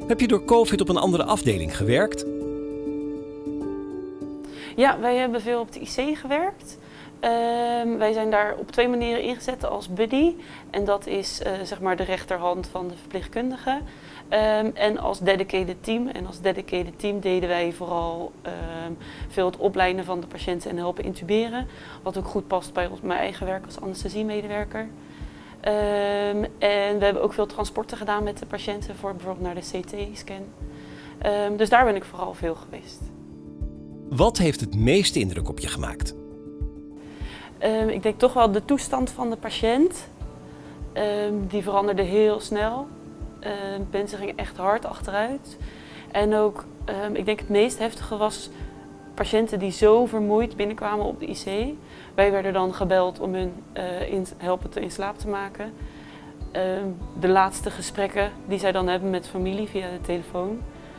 Heb je door COVID op een andere afdeling gewerkt? Ja, wij hebben veel op de IC gewerkt. Wij zijn daar op 2 manieren ingezet als buddy. En dat is zeg maar de rechterhand van de verpleegkundige. En als dedicated team. En als dedicated team deden wij vooral veel het opleiden van de patiënten en helpen intuberen. Wat ook goed past bij mijn eigen werk als anesthesiemedewerker. En we hebben ook veel transporten gedaan met de patiënten voor bijvoorbeeld naar de CT-scan. Dus daar ben ik vooral veel geweest. Wat heeft het meeste indruk op je gemaakt? Ik denk toch wel de toestand van de patiënt. Die veranderde heel snel. Mensen gingen echt hard achteruit. En ook, ik denk het meest heftige was patiënten die zo vermoeid binnenkwamen op de IC. Wij werden dan gebeld om hun helpen in slaap te maken. De laatste gesprekken die zij dan hebben met familie via de telefoon.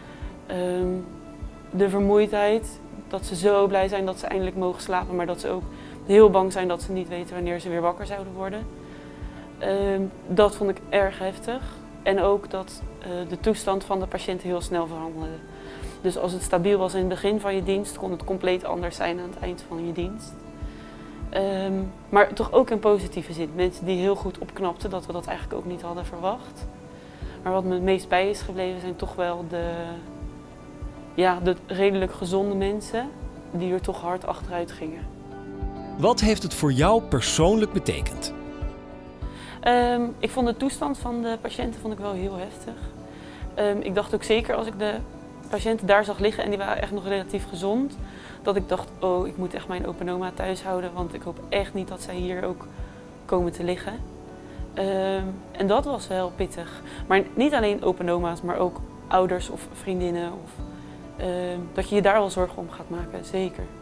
De vermoeidheid, dat ze zo blij zijn dat ze eindelijk mogen slapen, maar dat ze ook heel bang zijn dat ze niet weten wanneer ze weer wakker zouden worden. Dat vond ik erg heftig. En ook dat de toestand van de patiënt heel snel veranderde. Dus als het stabiel was in het begin van je dienst, kon het compleet anders zijn aan het eind van je dienst. Maar toch ook in positieve zin. Mensen die heel goed opknapten, dat we dat eigenlijk ook niet hadden verwacht. Maar wat me het meest bij is gebleven zijn toch wel de redelijk gezonde mensen die er toch hard achteruit gingen. Wat heeft het voor jou persoonlijk betekend? Ik vond de toestand van de patiënten wel heel heftig. Ik dacht ook zeker als ik de patiënten daar zag liggen en die waren echt nog relatief gezond, dat ik dacht, oh, ik moet echt mijn opa en oma thuis houden, want ik hoop echt niet dat zij hier ook komen te liggen. En dat was wel pittig. Maar niet alleen opa en oma's, maar ook ouders of vriendinnen. Dat je je daar wel zorgen om gaat maken, zeker.